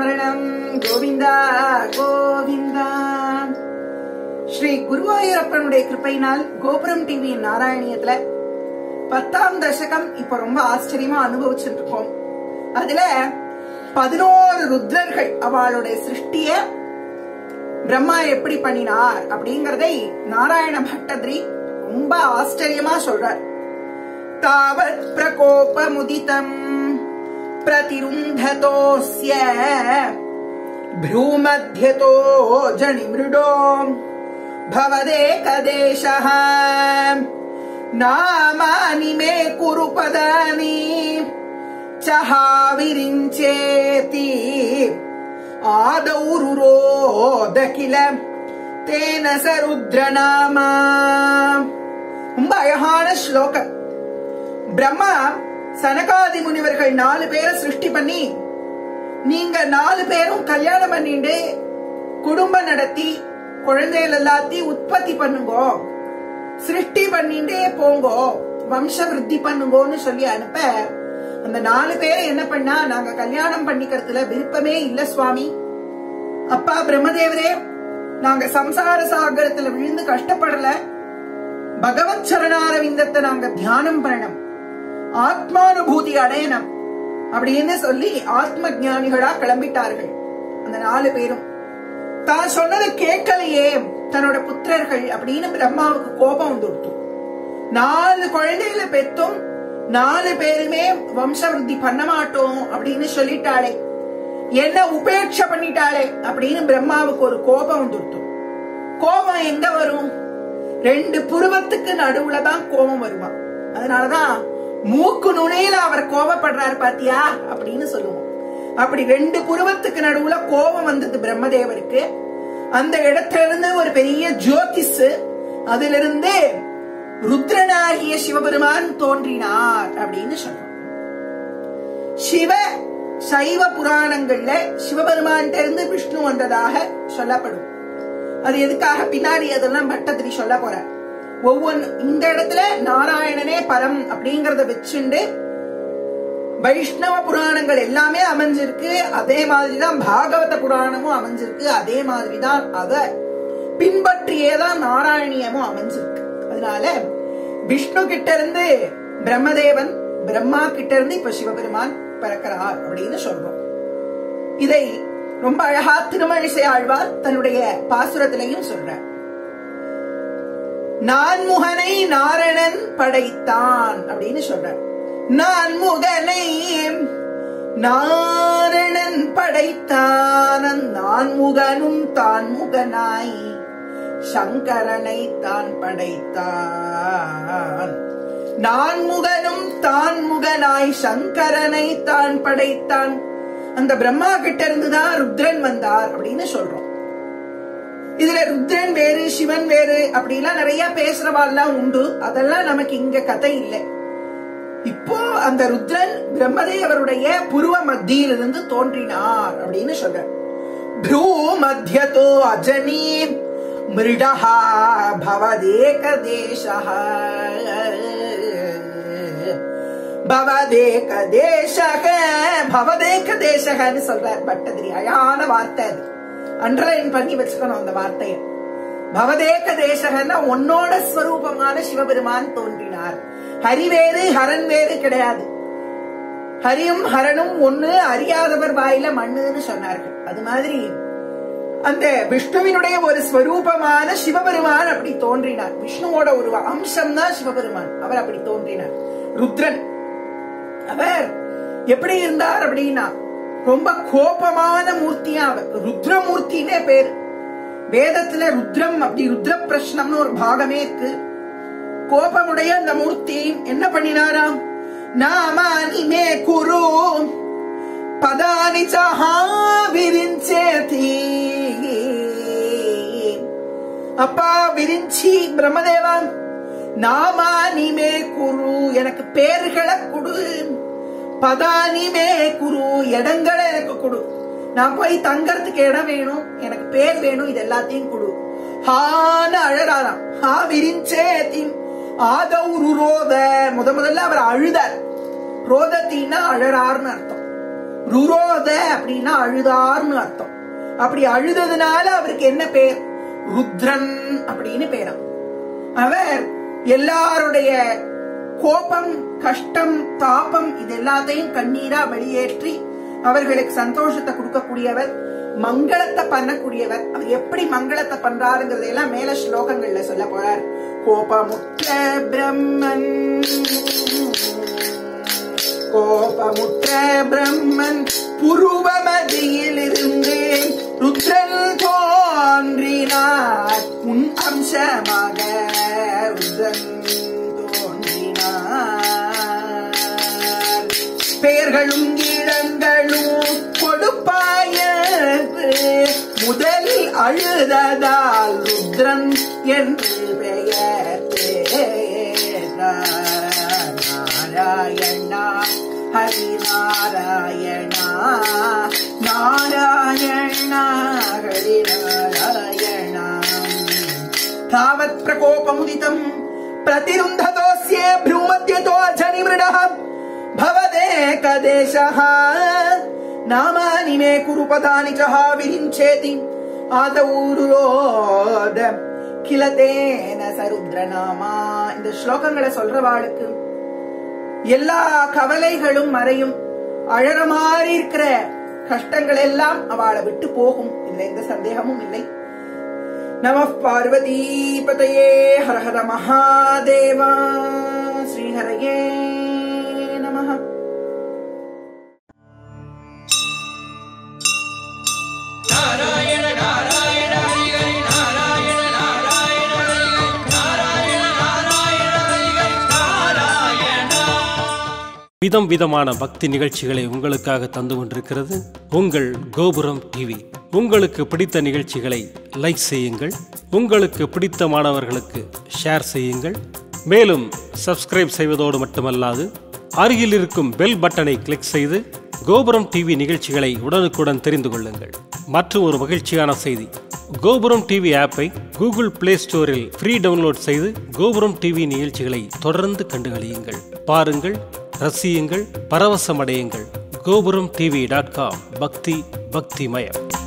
சரணம் கோவிந்தா கோவிந்தா. ஸ்ரீ குருவாயூரப்பனுடைய கிருப்பையினால் கோபுரம் டிவி நாராயணியத்துல 10ஆம் தசகம் இப்ப ரொம்ப ஆச்சரியமா அனுபவிச்சுட்டு இருக்கோம். அதுல 11 ருத்ரர்கள் அவளுடைய சிருஷ்டிய பிரம்மா எப்படி பண்ணினார் அப்படிங்கறதை நாராயண பட்டத்ரி ரொம்ப ஆச்சரியமா சொல்றார். தாவத் பிரகோப முதிதம் प्रतिरुन्धतोऽस्य भ्रूमध्यतो जनिमृडो भवदेकदेशः नामानि मे कुरु पदानि चहाविरिञ्चेति आदौ रुरोद किल तेन स रुद्रनामा. ரொம்ப அழகான ஸ்லோகம். பிரம்மா சனகாதி முனிவர்கள் 4 பேரை சிருஷ்டி பண்ணி, நீங்க 4 பேரும் கல்யாணம் பண்ணிட்டு குடும்பம் நடத்தி குழந்தைகள் எல்லாத்தையும் உற்பத்தி பண்ணுங்கோ, சிருஷ்டி பண்ணிட்டே போங்கோ, வம்ச விருத்தி பண்ணுங்கோன்னு சொல்லி அனுப்ப, அந்த 4 பேரை என்ன பண்ணா, நாங்க கல்யாணம் பண்ணிக்கிறதுல விருப்பமே இல்ல சுவாமி. அப்பா பிரம்மதேவரே, நாங்க சம்சார சாகரத்துல விழுந்து கஷ்டப்படல, பகவத் சரணாரவிந்தத்தை நாங்க தியானம் பண்ணணும், ஆத்மானுபூதி அடையணும் அப்படின்னு சொல்லி ஆத்ம ஞானிகளா கிளம்பிட்டார்கள். அந்த 4 பேரும் தான் சொன்னதை கேட்கலையே தன்னோட புத்திரர்கள் அப்படின்னு பிரம்மாவுக்கு கோபம் வந்துடுத்து. 4 குழந்தைகளை பெற்றும் 4 பேருமே வம்சவிருத்தி பண்ண மாட்டோம் அப்படின்னு சொல்லிட்டாளே, என்ன உபேட்ச பண்ணிட்டாளே அப்படின்னு பிரம்மாவுக்கு ஒரு கோபம் வந்துடுத்து. கோபம் எங்க வரும்? 2 புருவத்துக்கு நடுவுலதான் கோபம் வருமா. அதனாலதான் மூக்கு நுனையில அவர் கோபப்படுறாரு பாத்தியா அப்படின்னு சொல்லுவோம். அப்படி 2 புருவத்துக்கு நடுவுல கோபம் வந்தது பிரம்மதேவருக்கு. அந்த இடத்துல இருந்து ஒரு பெரிய ஜோதிஷ், அதுல இருந்து ருத்ரனாகிய சிவபெருமான் தோன்றினார் அப்படின்னு சொல்றோம். சிவ சைவ புராணங்கள்ல சிவபெருமான் இருந்து விஷ்ணு வந்ததாக சொல்லப்படும். அது எதுக்காக பின்னாடி அதெல்லாம் பட்டத்திரி சொல்ல போற. ஒவ்வொன்னு இந்த இடத்துல நாராயணனே பரம் அப்படிங்கறத வச்சுண்டு வைஷ்ணவ புராணங்கள் எல்லாமே அமைஞ்சிருக்கு. அதே மாதிரிதான் பாகவத புராணமும் அமைஞ்சிருக்கு. அதே மாதிரிதான் அத பின்பற்றியேதான் நாராயணியமும் அமைஞ்சிருக்கு. அதனால விஷ்ணு கிட்ட இருந்து பிரம்மதேவன், பிரம்மா கிட்ட இருந்து இப்ப சிவபெருமான் பிறக்கிறார் அப்படின்னு சொல்றோம். இதை ரொம்ப அழகா திருமழிசை ஆழ்வார் தன்னுடைய பாசுரத்திலையும் சொல்றார். நான்முகனை நாரணன் படைத்தான் அப்படின்னு சொல்றார். நான்முகனை நாரணன் படைத்தான், நான்முகனும் தான் முகனாய் சங்கரனை தான் படைத்தான். நான்முகனும் தான் முகனாய் சங்கரனை தான் படைத்தான். அந்த பிரம்மா கிட்ட இருந்துதான் ருத்ரன் வந்தார் அப்படின்னு சொல்றோம். இதுல ருத்ரன் வேறு சிவன் வேறு அப்படிலாம் நிறைய பேசுறவாள்லாம் உண்டு. அதெல்லாம் நமக்கு இங்க கதை இல்லை. இப்போ அந்த ருத்ரன் பிரம்மதேவருடைய புருவ மத்தியிலிருந்து தோன்றினார் அப்படின்னு சொல்ற. ப்ரூ மத்தியதோ அஜனி மிருடஹா பவதேக தேசஹ பவதேக தேசக பவதேக தேசகன்னு சொல்றார் பட்டதிரி. அழகான வார்த்தை அது, அண்டர்லைன் பண்ணி வச்சுக்கணும் அந்த வார்த்தைய. பவதேக தேசகன்னா உன்னோட ஸ்வரூபமான சிவபெருமான் தோன்றினார். ஹரி வேறு ஹரன் வேறு கிடையாது. ஹரியும் ஹரனும் ஒண்ணு, அறியாதவர் வாயில மண்ணுன்னு சொன்னார்கள். அது மாதிரி அந்த விஷ்ணுவினுடைய ஒரு ஸ்வரூபமான சிவபெருமான் அப்படி தோன்றினார். விஷ்ணுவோட ஒரு அம்சம் தான் சிவபெருமான். அவர் அப்படி தோன்றினார். ருத்ரன் அவர் எப்படி இருந்தார் அப்படின்னா, ரொம்ப கோபமான மூர்த்தியா அவர். ருத்ரமூர்த்தினே பேரு. வேதத்துல ருத்ரம் அப்படி ருத்ர பிரஷ்னம்னு ஒரு பாகமே இருக்கு. கோபமுடைய அந்த மூர்த்தி என்ன பண்ணினாராம்? நாமானி மே குரு பதானி சஹா விரிஞ்சேதி. அப்பா விரிஞ்சி பிரம்மதேவா, நாமானி மே குரு, எனக்கு பேர்களை கொடு. பதானி மே குரு, இடங்களை எனக்கு கொடு. நான் போய் தங்கறதுக்கு இடம் வேணும், எனக்கு பேர் வேணும், இது எல்லாத்தையும் கொடு. ஹான அழறாராம். ஹா விரிஞ்சேதி ஆதௌரு ரோத. முதல்ல அவர் அழுதார். ரோதத்தின்னா அழறார்னு அர்த்தம். ருரோத அப்படின்னா அழுதார்னு அர்த்தம். அப்படி அழுததுனால அவருக்கு என்ன பேர்? ருத்ரன் அப்படின்னு பேரா. அவர் எல்லாருடைய கோபம், கஷ்டம், தாபம் இது எல்லாத்தையும் கண்ணீரா வெளியேற்றி அவர்களுக்கு சந்தோஷத்தை கொடுக்கக்கூடியவர், மங்களத்தை பண்ணக்கூடியவர். அவர் எப்படி மங்களத்தை பண்றாருங்கிறதெல்லாம் மேல ஸ்லோகங்கள்ல சொல்ல போறார். கோபமுற்ற பிரம்மன், கோபமுற்ற பிரம்மன் புருவமதியில் இருந்து ருத்ரன் தோன்றினார். உன் அம்சமாக ருத்ரன் தோன்றினார். பெயர்களும் இடங்களும் கொடுப்பாய முதல் அழுததால் ருத்ரன் என்று பெயர் நாராயணா ஹரி நாராயணா நாராயணா ஹரி நாராயணா. தாவத் பிரகோபமுதிதம் பிரதிருந்ததோஸ்ய ப்ரூமத்யதோ ஜனிமృடः भवदेकदेशः नामानि मे कुरु पदानि च विरिञ्चेति आदौ रुरोद किल तेन सरुद्रनामा. இந்த ஸ்லோகங்களை சொல்றவாளுக்கு எல்லா கவலைகளும் மறையும், அழற மாதிரி இருக்கிற கஷ்டங்கள் எல்லாம் அவளை விட்டு போகும். இதுல எந்த சந்தேகமும் இல்லை. நமः பார்வதி பதயே ஹர ஹர மகாதேவா. ஸ்ரீஹரயே நமः. விதம் விதமான பக்தி நிகழ்ச்சிகளை உங்களுக்காக தந்து கொண்டிருக்கிறது உங்கள் கோபுரம் டிவி. உங்களுக்கு பிடித்த நிகழ்ச்சிகளை லைக் செய்யுங்கள், உங்களுக்கு பிடித்த மாணவர்களுக்கு ஷேர் செய்யுங்கள். மேலும் சப்ஸ்கிரைப் செய்வதோடு மட்டுமல்லாது அருகில் இருக்கும் பெல் பட்டனை கிளிக் செய்து கோபுரம் டிவி நிகழ்ச்சிகளை உடனுக்குடன் தெரிந்து கொள்ளுங்கள். மற்றும் ஒரு மகிழ்ச்சியான செய்தி, கோபுரம் டிவி ஆப்பை கூகுள் பிளே ஸ்டோரில் ஃப்ரீ டவுன்லோட் செய்து கோபுரம் டிவி நிகழ்ச்சிகளை தொடர்ந்து கண்டுகளியுங்கள், பாருங்கள், ரசியுங்கள், பரவசமடையுங்கள். gopuramtv.com. பக்தி பக்திமயம்.